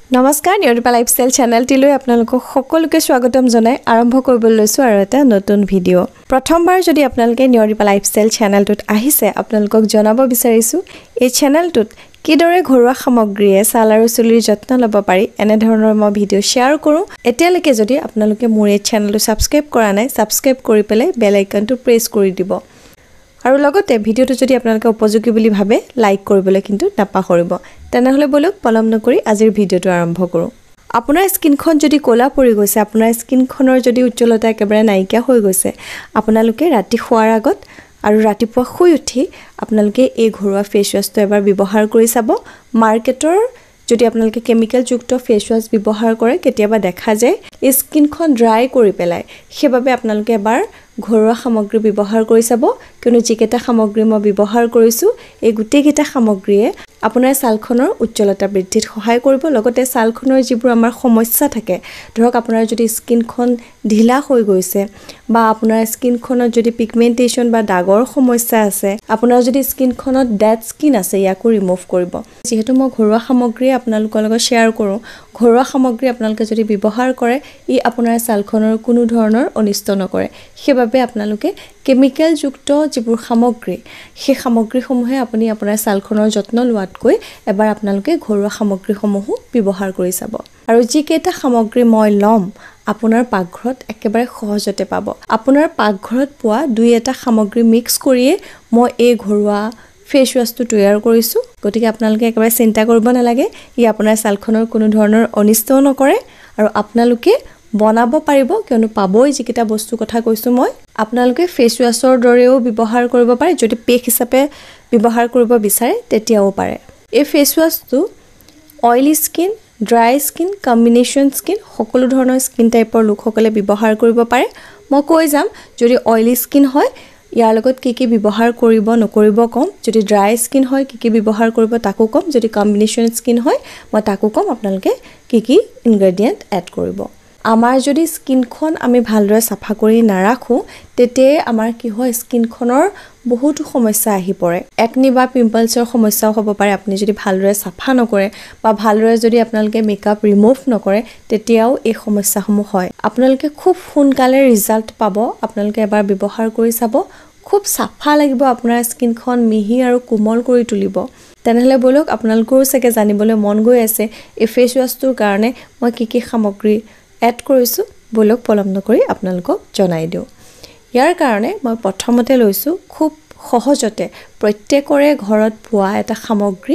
নমস্কাৰ নিউৰিপা লাইফষ্টাইল চেনেলটিলৈ আপোনালোকক সকলোকে স্বাগতম জনাই আৰম্ভ কৰিবলৈ লৈছো আৰু এটা নতুন ভিডিঅ' প্ৰথমবাৰ যদি আপোনালোকে নিউৰিপা লাইফষ্টাইল চেনেলটোত আহিছে আপোনালোকক জনাব বিচাৰিছো এই চেনেলটোত কিদৰে ঘৰুৱা সামগ্ৰীয়ে ছাল আৰু চুলিৰ যত্ন ল'ব পাৰি এনে ধৰণৰ মই ভিডিঅ' শ্বেয়াৰ কৰোঁ এতিয়ালৈকে যদি আপোনালোকে মোৰ এই চেনেলটো সাবস্ক্ৰাইব কৰা নাই সাবস্ক্ৰাইব কৰি পেলাই বেল আইকনটো প্ৰেছ কৰি দিব আৰু লগতে ভিডিঅ'টো যদি আপোনালোকে উপযোগী বুলি ভাবে লাইক কৰিবলৈ কিন্তু নাপাহৰিব তেনেহলে বলক পলম নকৰি আজিৰ ভিডিঅ'টো আৰম্ভ কৰোঁ আপোনাৰ স্কিনখন যদি কোলা পৰি গৈছে আপোনাৰ স্কিনখনৰ যদি উজ্জ্বলতা একেবাৰে নাইকিয়া হৈ গৈছে আপোনালোকে ৰাতি শোৱাৰ আগত আৰু ৰাতিপুৱা শুই উঠি আপোনালোকে এই ঘৰুৱা ফেচ ৱাছটো এবাৰ ব্যৱহাৰ কৰি চাব মাৰ্কেটৰ যদি আপোনালোকে কেমিক্যাল যুক্ত ফেচ ৱাছ ব্যৱহাৰ কৰে কেতিয়াবা দেখা যায় স্কিনখন ড্ৰাই কৰি পেলাই সেইবাবে আপোনালোকে এবাৰ ঘৰুৱা সামগ্ৰী ব্যৱহাৰ কৰি চাব কিয়নো যিকেইটা সামগ্ৰী মই ব্যৱহাৰ কৰিছো এই গোটেইকেইটা সামগ্ৰীয়ে আপোনাৰ ছালখনৰ উজ্জ্বলতা বৃদ্ধিত সহায় কৰিব লগতে ছালখনৰ যিবোৰ আমাৰ সমস্যা থাকে ধৰক আপোনাৰ যদি স্কিনখন ঢিলা হৈ গৈছে বা আপোনাৰ স্কিনখনত যদি পিগমেন্টেশন বা দাগৰ সমস্যা আছে আপোনাৰ যদি স্কিনখনত ডেড স্কিন আছে ইয়াকো ৰিমুভ কৰিব যেহেতু মই ঘৰুৱা সামগ্ৰী আপোনালোকৰ লগত শ্বেয়াৰ কৰোঁ ঘৰুৱা সামগ্ৰী আপোনালোকে যদি ব্যৱহাৰ কৰে ই আপোনাৰ ছালখনৰ কোনো ধৰণৰ অনিষ্ট নকৰে সেইবাবে আপোনালোকে কেমিক্যাল যুক্ত যিবোৰ সামগ্ৰী সেই সামগ্ৰীসমূহে আপুনি আপোনাৰ ছালখনৰ যত্ন লোৱাতকৈ এবাৰ আপোনালোকে ঘৰুৱা সামগ্ৰীসমূহো ব্যৱহাৰ কৰি চাব আৰু যিকেইটা সামগ্ৰী মই ল'ম আপোনাৰ পাকঘৰত একেবাৰে সহজতে পাব আপোনাৰ পাকঘৰত পোৱা দুই এটা সামগ্ৰী মিক্স কৰিয়ে মই এই ঘৰুৱা ফেচ ৱাছটো তৈয়াৰ কৰিছো গতিকে আপোনালোকে একেবাৰে চিন্তা কৰিব নালাগে ই আপোনাৰ ছালখনৰ কোনো ধৰণৰ অনিষ্ট নকৰে আৰু আপোনালোকে বনাব পাৰিব কিয়নো পাবই যিকেইটা বস্তু কথা কৈছো মই আপোনালোকে ফেচ ৱাছৰ দৰেও ব্যৱহাৰ কৰিব পাৰে যদি পেক হিচাপে ব্যৱহাৰ কৰিব বিচাৰে তেতিয়াও পাৰে এই ফেচ ৱাছটো oily skin dry skin combination skin সকলো ধৰণৰ স্কিন টাইপৰ লোকসকলে ব্যৱহাৰ কৰিব পাৰে মই কৈ যাম যদি অইলি স্কিন হয় ইয়াৰ লগত কি ব্যৱহাৰ কৰিব নকৰিব কম যদি ড্ৰাই স্কিন হয় কি ব্যৱহাৰ কৰিব তাকো কম যদি কম্বিনেশন স্কিন হয় মই তাকো কম আপোনালোকে কি ইনগ্ৰেডিয়েন্ট এড কৰিব আমাৰ যদি স্কিনখন আমি ভালদৰে সাফা কৰি নাৰাখো তেতে আমাৰ কি হয় স্কিনখনৰ বহুত সমস্যা আহি পৰে একনি বা পিম্পলছৰ সমস্যাও হ'ব পাৰে আপুনি যদি ভালদৰে সাফা নকৰে বা ভালদৰে যদি আপোনালোকে মেকআপ ৰিমুভ নকৰে তেতিয়াও এই সমস্যাসমূহ হয় আপোনালোকে খুব সোনকালে ৰিজাল্ট পাব আপোনালোকে এবাৰ ব্যৱহাৰ কৰি চাব খুব সাফা লাগিব আপোনাৰ স্কিনখন মিহি আৰু কোমল কৰি তুলিব তেনেহলে বলক আপোনালোকৰ সকে জানিবলৈ মন গৈ আছে এই ফেচ ৱাছটোৰ কাৰণে মই কি সামগ্ৰী এড কৰিছো বলক পলম নকৰি আপোনালোকক জনাই দিও ইয়াৰ কাৰণে মই প্ৰথমতে লৈছো খুব সহজতে প্ৰত্যেকৰে ঘৰত পোৱা এটা সামগ্ৰী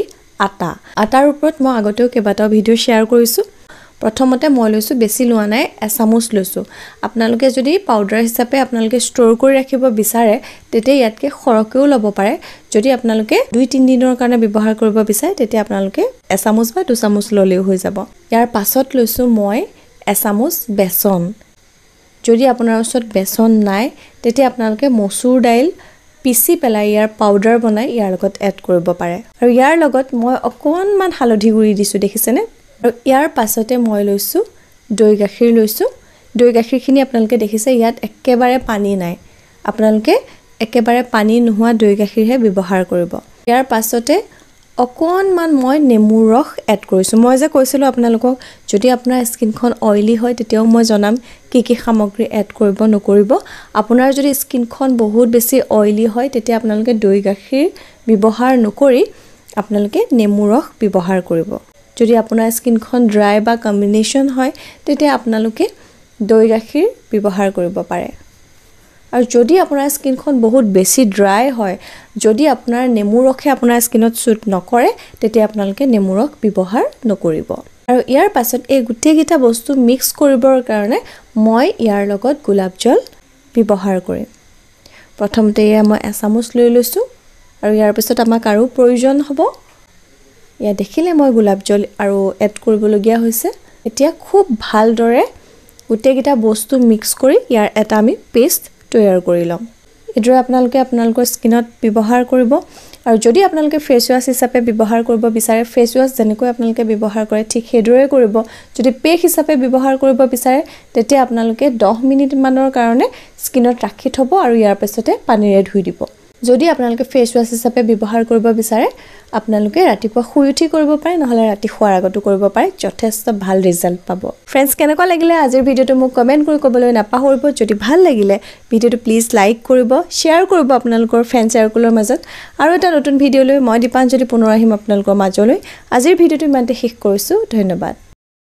আটাৰ ওপৰত মই আগতেও কেইবাটাও ভিডিও শ্বেয়াৰ কৰিছো প্ৰথমতে মই লৈছো বেছি লোৱা নাই এচামুচ লৈছো আপোনালোকে যদি পাউডাৰ হিচাপে আপোনালোকে ষ্ট'ৰ কৰি ৰাখিব বিচাৰে তেতিয়া ইয়াতকে খৰকেও ল'ব পাৰে যদি আপোনালোকে 2-3 দিনৰ কাৰণে ব্যৱহাৰ কৰিব বিচাৰে তেতিয়া আপোনালোকে এচামুচ বা দুচামুচ ললেও হৈ যাব ইয়াৰ পাছত লৈছো মই এচামুচ বেসন যদি আপোনাৰ ওচৰত বেসন নাই তেতিয়া আপোনালোকে মসুৰ দাইল পিচি পেলাই ইয়াৰ পাউডাৰ বনাই ইয়াৰ লগত এড কৰিব পাৰে আৰু ইয়াৰ লগত মই অকনমান হালধি গুৰি দিছো দেখিছেনে আৰু ইয়াৰ পাছতে মই লৈছো দৈ গাখীৰখিনি আপোনালোকে দেখিছে ইয়াত একেবাৰে পানী নাই আপোনালোকে একেবাৰে পানী নোহোৱা দৈ গাখীৰহে ব্যৱহাৰ কৰিব ইয়াৰ পাছতে অকনমান মই নেমুৰ ৰস এড কৰিছো মই যে কৈছিলো আপোনালোকক যদি আপোনাৰ স্কিনখন অইলি হয় তেতিয়াও মই জনাম কি সামগ্ৰী এড কৰিব নকৰিব আপোনাৰ যদি স্কিনখন বহুত বেছি অইলি হয় তেতিয়া আপোনালোকে দৈ গাখীৰ ব্যৱহাৰ নকৰি আপোনালোকে নেমুৰ ৰস ব্যৱহাৰ কৰিব যদি আপোনাৰ স্কিনখন ড্ৰাই বা কম্বিনেশন হয় তেতিয়া আপোনালোকে দৈ গাখীৰ ব্যৱহাৰ কৰিব পাৰে আৰু যদি আপোনাৰ স্কিনখন বহুত বেছি ড্ৰাই হয় যদি আপোনাৰ নেমুৰ ৰসে আপোনাৰ স্কিনত সুট নকৰে তেতিয়া আপোনালোকে নেমুৰ ৰস ব্যৱহাৰ নকৰিব আৰু ইয়াৰ পাছত এই গুটেইকেইটা বস্তু মিক্স কৰিবৰ কাৰণে মই ইয়াৰ লগত গোলাপ জল ব্যৱহাৰ কৰিম প্ৰথমতে মই এচামুচ লৈ লৈছো আৰু ইয়াৰ পিছত আমাক আৰু প্ৰয়োজন হ'ব ইয়া দেখিলে মই গোলাপ জল আৰু এড কৰিবলগীয়া হৈছে এতিয়া খুব ভালদৰে গুটেইকেইটা বস্তু মিক্স কৰি ইয়াৰ এটা আমি পেষ্ট তৈয়াৰ কৰি লম এডৰা আপোনালোকৰ স্কিনত ব্যৱহাৰ কৰিব আৰু যদি আপোনালোকে ফেচ ৱাছ হিচাপে ব্যৱহাৰ কৰিব বিচাৰে ফেচ ৱাছ যেনেকৈ আপোনালোকে ব্যৱহাৰ কৰে ঠিক সেইদৰে কৰিব যদি পেক হিচাপে ব্যৱহাৰ কৰিব বিচাৰে তেতিয়া আপোনালোকে 10 মিনিট মানৰ কাৰণে স্কিনত ৰাখি থব আৰু ইয়াৰ পিছতে পানীৰে ধুই দিব যদি আপোনালোকে ফেচ ৱাছ হিচাপে ব্যৱহাৰ কৰিব বিচাৰে আপোনালোকে ৰাতিপুৱা শুই উঠি কৰিব পাৰে নহলে ৰাতি শুৱাৰ আগতো কৰিব পাৰে যথেষ্ট ভাল ৰিজাল্ট পাব ফ্ৰেণ্ডছ কেনেকুৱা লাগিলে আজিৰ ভিডিওটো মোক কমেন্ট কৰি ক'বলৈ নাপাহৰিব যদি ভাল লাগিলে ভিডিওটো প্লিজ লাইক কৰিব শ্বেয়াৰ কৰিব আপোনালোকৰ ফ্ৰেণ্ড সাৰ্কেলৰ মাজত আৰু এটা নতুন ভিডিও লৈ মই দীপাঞ্জলি পুনৰ আহিম আপোনালোকৰ মাজলৈ আজিৰ ভিডিওটো ইমানতে শেষ কৰিছো ধন্যবাদ